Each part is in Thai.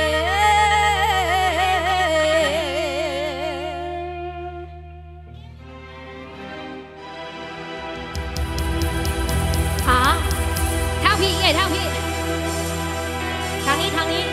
ขาทางพี่ใหญ่ทางพี่ทางนี้ทางนี้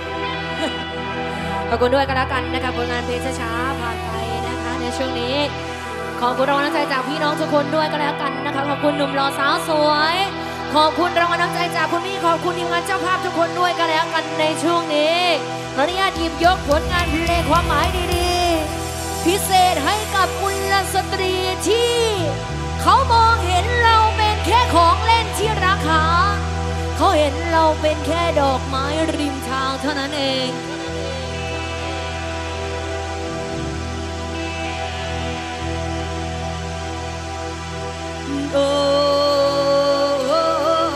ขอบคุณด้วยกันแล้วกันนะคะผลงานเพลงช้าๆผ่านไปนะคะในช่วงนี้ขอบคุณรางวัลน้ำใจจากพี่น้องทุกคนด้วยกันแล้วกันนะคะขอบคุณหนุ่มหล่อสาวสวยขอบคุณรางวัลน้ำใจจากคุณพี่ขอบคุณทีมงานเจ้าภาพทุกคนด้วยกันแล้วกันในช่วงนี้ขออนุญาตหยิบยกผลงานเพลงความหมายดีๆพิเศษให้กับกุลสตรีที่เขามองเห็นเราเป็นแค่ของเล่นที่ราคาเขาเห็นเราเป็นแค่ดอกไม้ริมทางเท่านั้นเองโอ้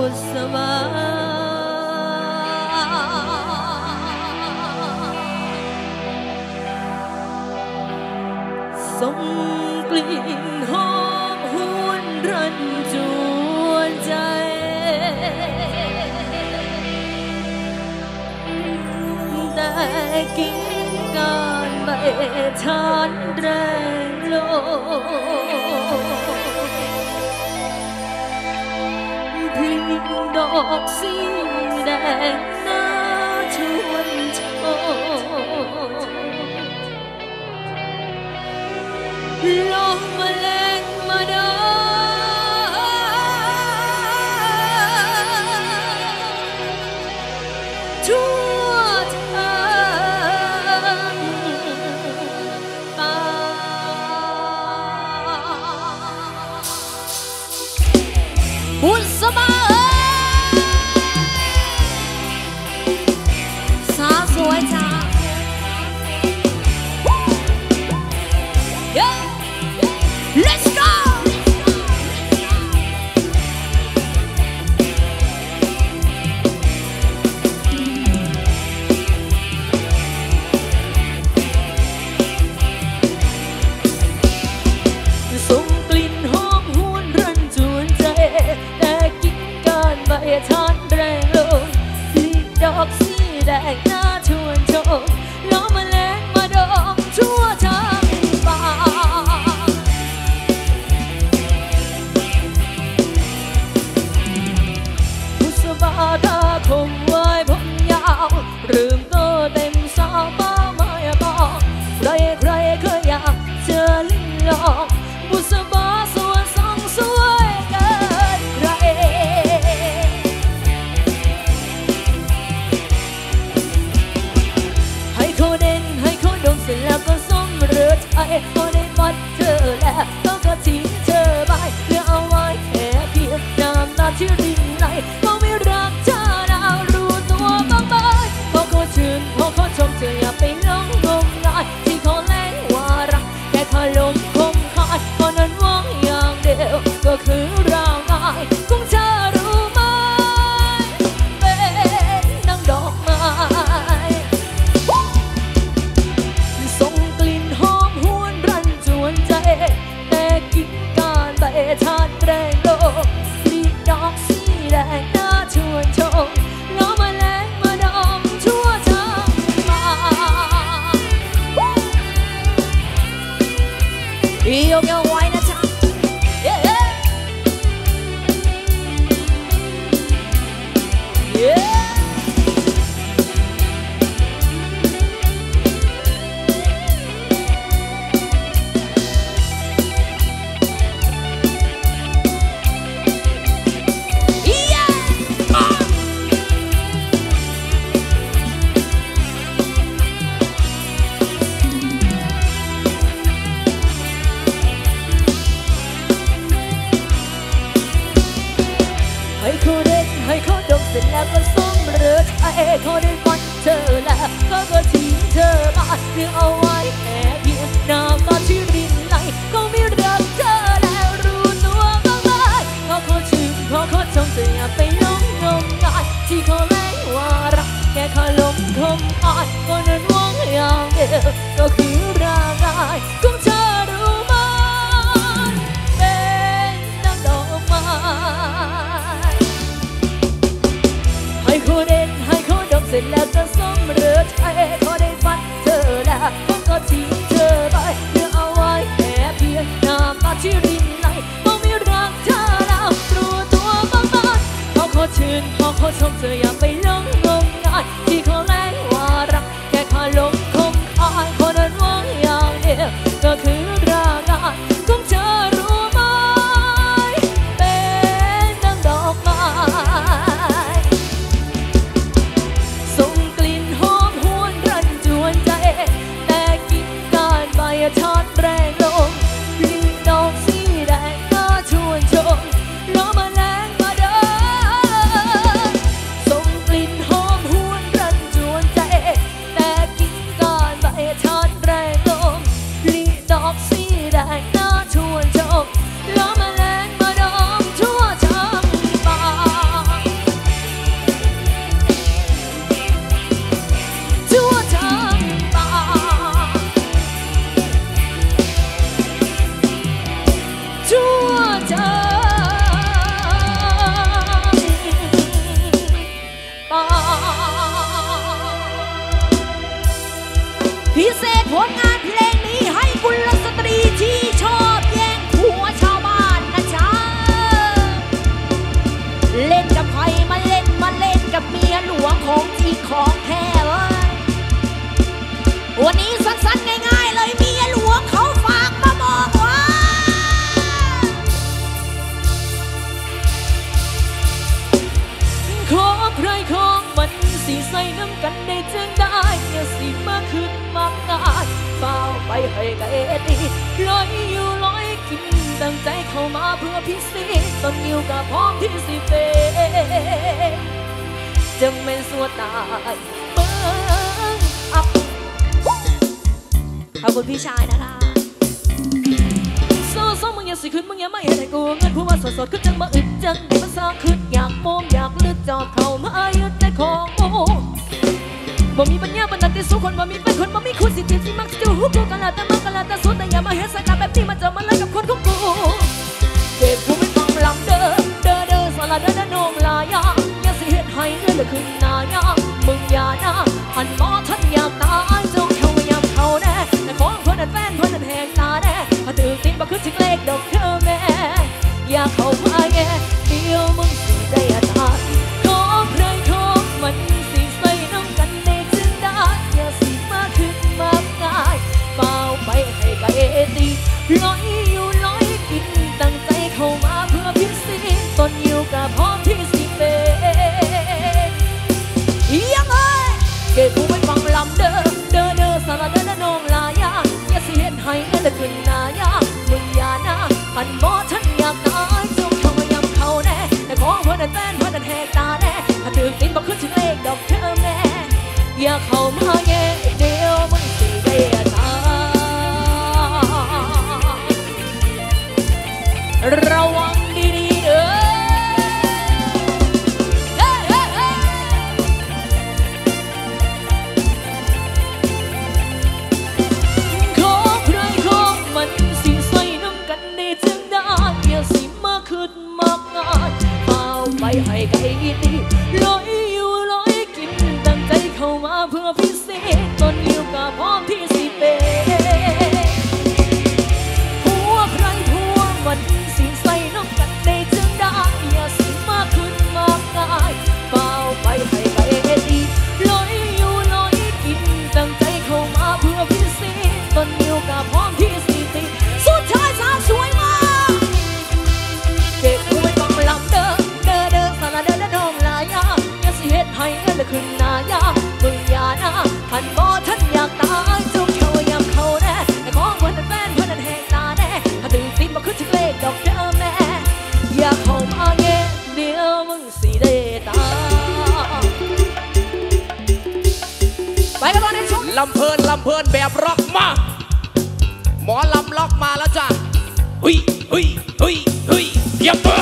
ษบาส่งกลิ่นหอมหวนรันจวนใจแต่กินการใบทานแรงโลพิงดอกสีแดงน่าชวนชมลมแมลงมาดาทั่วทางป่าบุษบาสาวสวยจ้าLet's go! ส่งกลิ่นหอมหวนรันจวนใจแต่กินการใบทานแรงลงลีดอกสีแดงน่าชวนชมล้อมแมลงมาดองทั่วทางป่าบาดาคงไว้ผมยาวเริ่มโตเต็มสาวมาไม่บอกใครเคยอยากเจอลิ้นลองบุษบาสวยสองสวยเกินใครให้เขาเด่นให้เขาดมเสร็จแล้วก็ส้มเรือไทยเขาได้วัดเธอแล้วก็ทิ้งเธอไปเหลือเอาไว้แค่เพียงน้ำตาที่รินไหลรักเธอแล้วรู้ตัวบ้างไหมพอเขาชื่นพอเขาชมเธออย่าไปหลงงมงายที่เขาแล้งว่ารักแค่เขาลมคมคายเพราะนั้นหวังอย่างเดียวก็คือร่างกายของเธอรู้ไหมเป็นดังดอกไม้ส่งกลิ่นหอมหวนรันจวนใจแต่กินการใบทานแรงโลกลีดอกสีแดงน่าชวนชมล้อมแมลงมาดองทั่วทางป่าโยกไว้นะจ๊ะให้เขาเด็ดให้เขาดมเสร็จแล้วก็ส้มเรือไทยเขาได้ฟันเธอแล้วก็ทิ้งเธอมาเพียงเอาไว้แค่เพียงน้ำตาที่รินไหลก็ไม่รักเธอแล้วรู้ตัวบ้างไหมพอเขาชื่นพอเขาชมเธออย่าไปหลงงมงายที่เขาแล้งว่ารักแค่เขาลมคมคายก็นั้นหวังอย่างเดียวก็คือร่างกายของเธอรู้ไหมเป็นดังดอกไม้ให้เขาเด่นให้เขาดมเสร็จแล้วก็ส้มเรือไทยเขาได้ฟันเธอแล้วก็ทิ้งเธอไปเหลือเอาไว้แค่เพียงน้ำตาที่รินไหลก็ไม่รักเธอแล้วรู้ตัวบ้างไหมพอเขาชื่นพอเขาชมเธออย่าไปหลงงมงายที่เขาแล้งว่ารักแค่เขาลมคมคายคนนั้นหวังอย่างเดียวก็คือร่างกายของเธอรู้ไหมเป็นดังดอกไม้ส่งกลิ่นหอมหวนรันจวนใจแต่กินการใบทานแรงลงลีดอกสีแดงน่าชวนชมล้อมแมลงมาเดินส่งกลิ่นหอมหวนรันจวนใครของมันสิใส่น้ำกันได้จังได้อย่าสิมาขึ้นมากงายเฝ้าไปให้ไกลดีลอยอยู่ลอยกินตั้งใจเข้ามาเพื่อพิเศษตอนอยู่กับพร้อมที่สิเป็นจะเป็นสัวตายเบิ้งอัพขอบคุณพี่ชายนะคะโซ่มึงอย่าสิขึ้นมึงอย่าไม่ให้กูเงินผู้ว่าสดๆขึ้นจังมาอึดจังเดี๋ยวมันสร้างขึ้นอยากโมงอยากลืดจอดเข้ามายึดแต่ของบ่มีปัญญาบันดาลที่สู้คนบ่มีเป็นคนบ่มีคุณสิทธิ์ที่มักจะหูกูกันละแต่มันกันละแต่สุดแต่อย่ามาเห็นสายตาแบบนี้มันจะมาไล่กับคนของกูเก็บกูไม่ฟังลำเด้อสละเด้อน้องลายาอย่าสิเฮ็ดให้เงินเลยขึ้นหน้ายามึงอย่านะหันมอท่านอยากตายจงเข้ายำเขาแน่แต่ของเพื่อนแฟนเพื่อนแหงตาแน่พอตื่นติดบ่ขึ้นถึงเลขดอกเธอแม่อย่าเข้ามาแง่เดียวมึงสิได้ตายของใครของมันสิใส่น้ำกันในจึงได้อย่าสิมาขึ้นมากง่ายเฝ้าไปให้ไกลตีลอยอยู่ลอยกินตั้งใจเข้ามาเพื่อพิสิทธิ์ตนอยู่กับพร้อมที่สิเป็นยังไงเก็บกูไว้ฟังลำเด้อสารเด้อน้องลายาอย่าสิเฮ็ดให้เงินเลยขึ้นหน้ายามึงอย่านะหันบ่ฉันอยากตายจงเข้ามายำเขาแน่แต่ของเพื่อนแฟนเพื่อนแหกตาแน่ถ้าตื่นติดบ่ขึ้นถึงเลขดอกเธอแม่อย่าเข้ามาแย่เดียวมึงสิได้ตายระวังดีๆเด้อของใครของมันสิใส่น้ำกันได้จังได้อย่าสิมาขึ้นมากง่ายเฝ้าไปให้ไกลดีลอยอยู่ลอยกินตั้งใจเข้ามาเพื่อพิเศษตนอยู่กับพร้อมที่สิเป็นผัวใครผัวมันสิใส่น้ำกันได้จังได้อย่าสิมาขึ้นมากง่ายเฝ้าไปให้ไกลดีลอยอยู่ลอยกินตั้งใจเข้ามาเพื่อพิเศษตนอยู่กับพร้อมที่สิเป็นสุดท้ายสาวสวยมากเก็บกูไว้ฟังลำเด้อสารเด้อน้องลายาอย่าสิเฮ็ดให้เงินเลยขึ้นหน้ายามึงอย่านะหันบ่ท่านอยากตายจงเข้ายำเขาแน่แต่ของเพื่อนแฟนเพื่อนแหกตาแน่ถ้าตื่นติดมาขึ้นถึงเลขดอกเธอแม่อย่าเข้ามาแง่เดี๋ยวมึงสิได้ตายไปกันตอนนี้ชุดลำเพลินแบบร็อกมาหมอลำล็อกมาแล้วจ้ะหุยเยี่ยมตัว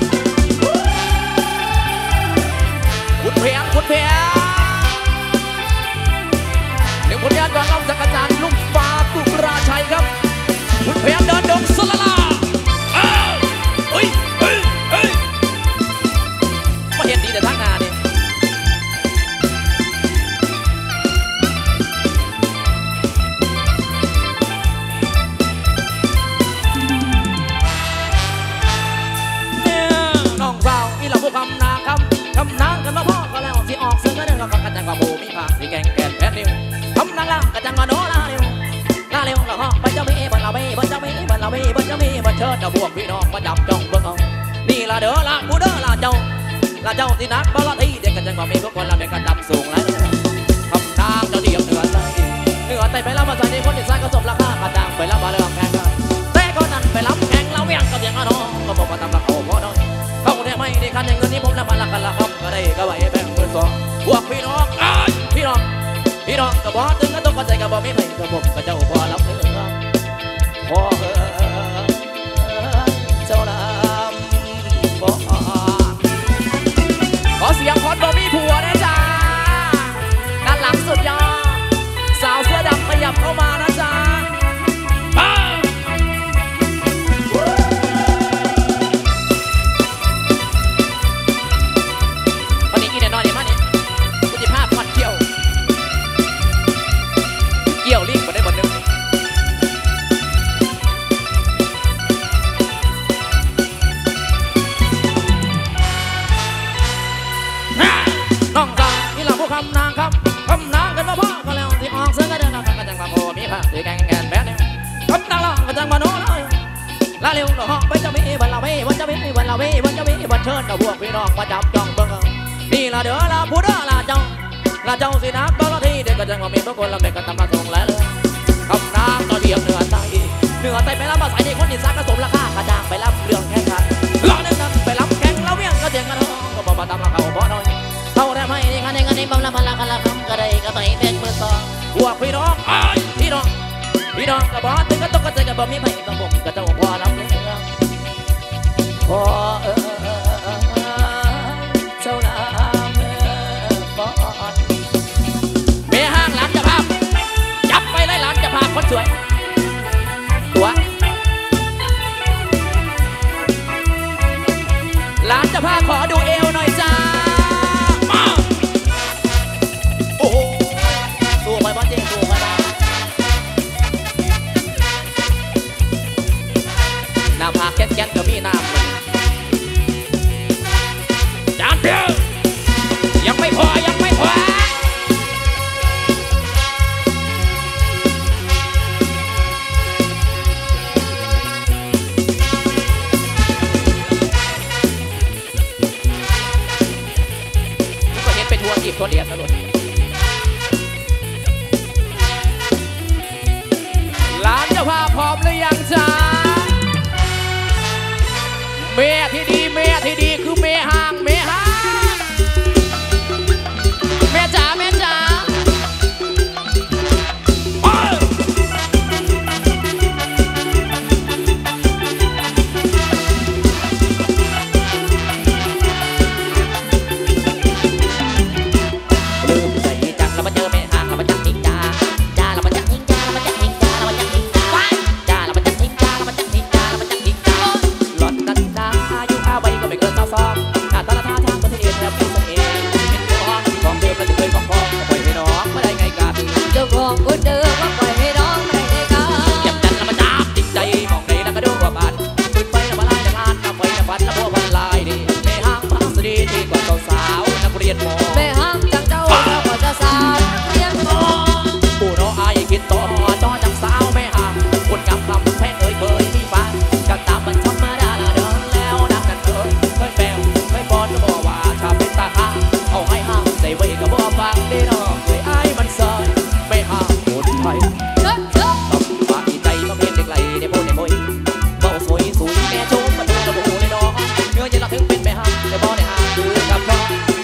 คุณเพียงหนึ่งผลงานก่อนลำจากอาจารย์ลุงฟ้าตุราชัยครับคุณเพียงเดินดงสลาลามาเห็นดีแต่ทั้งนาเนี่ยคำนางกันมาพ่อก็แล้วสิออกซึ่งก็เดินก็กันจังกว่าโบมีผักสีแกงแก่นแผ่นนิ้วคำนางล่างกันจังกว่าโนลาเร็วก็ฮอกบันเจ้ามีบันเรามีบันเจ้ามีบันเรามีบันเจ้ามีบันเชิดเอาพวกพี่น้องมาจับจ้องเบิ่งเอานี่ละเด้อละกูเด้อละเจ้าที่นักบอลที่เด็กกันจังกว่ามีพวกคนละเด็กกันดับสูงไรคำนางเจ้าเดียวเหนือไตไปแล้วมาใส่ในคนที่ใส่ก็สมราคากระจังไปแล้วมาเรื่องแข่งกันแต่ก็นั่นไปรับแข่งเราเวียงก็เสียงน้องก็บอกว่าตามละเขาพอน้อยเขาเนี่ยไม่ได้คันในเงินนี้ผมแล้วมาละกันละครับก็ได้ก็ไหวแบ่งเงินสองพวกพี่น้องก็บอกถึงก็ต้องเข้าใจก็บอกไม่ไปก็ผมก็เจ้าพอรับเนื้อพอเจ้าลำบอกขอเสียงคอนบอมีผัวนะจ๊ะด้านหลังสุดยอดสาวเสื้อดำขยับเข้ามานะจ๊ะลิงมาได้หมดนึงน้องตาที่เราผู้คำนางกันมาพ่อก็แล้วที่ออกเสื้อก็เดินกันจังมาโบมีผ้าสีแกงแบดเนี่ยคำนางล่างกันจังมาโน้ลาเร็วเราห้องไปจะมีบันเราไม่บันจะมีบันเราไม่บันจะมีบันเชิญเราพวกพี่น้องมาจับจ้องเบิ่งนี่ละเด้อละเจ้าสินักบางทีเด็กก็จังว่ามีพระคนละเมกันตำมาส่งแล้วคำนางต่อเดียงเหนือไตไปรับมาใส่ในคนอินซักกระสมราคากระจางไปรับเรื่องแข่งขันรอเดินนั้นไปรับแข่งแล้วเวี่ยงก็เจียงกันน้องก็บอกมาตามราคาเพราะน้อยเท่าได้ไหมนี่กันนี่บำละพลังกันละคำก็ได้ก็ไปแบกมือสองพวกพี่น้องพี่น้องก็บอกถึงก็ตกกระจายก็บอกมีไผ่บางผมก็จะพอรับเรื่องพอเจ้าน้ำบอดเมียห้างหลานจะพาจับไปเลยหลานจะพาคนสวยตัวหลานจะพาขอดูเอวหน่อยจ้ามาโอ้โหสู้ไปบ้านเจ๊สู้ไปบ้านน้ำพาแก่นก็มีน้ำจานเดียวยังไม่พออีกตัวเดียวตลอดหลานเจ้าพาพร้อมหรือยังจ้าเมียที่ดีคือเมียห่างเมียจ๋า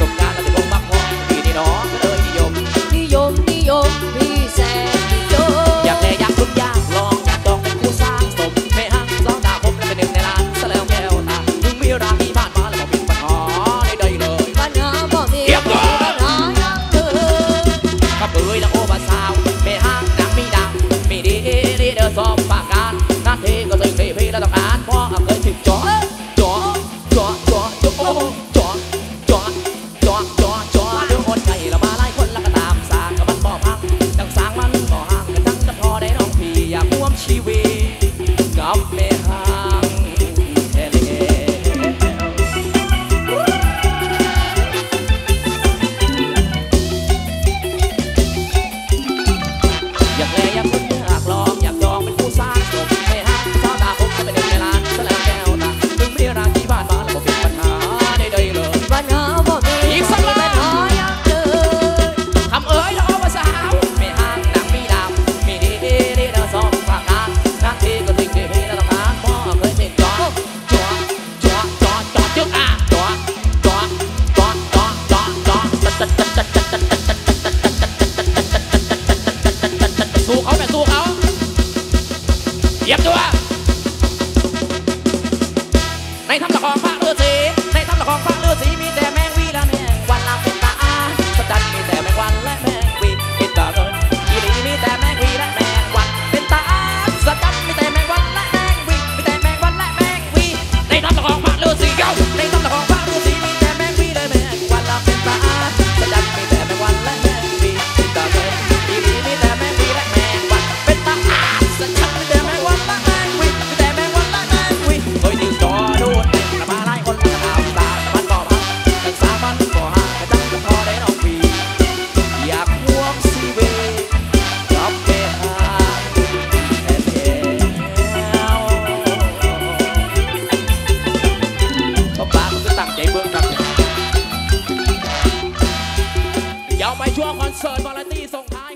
นิยมพี่แสนนิยมทัวร์คอนเสิร์ตวาไรตี้ส่งท้าย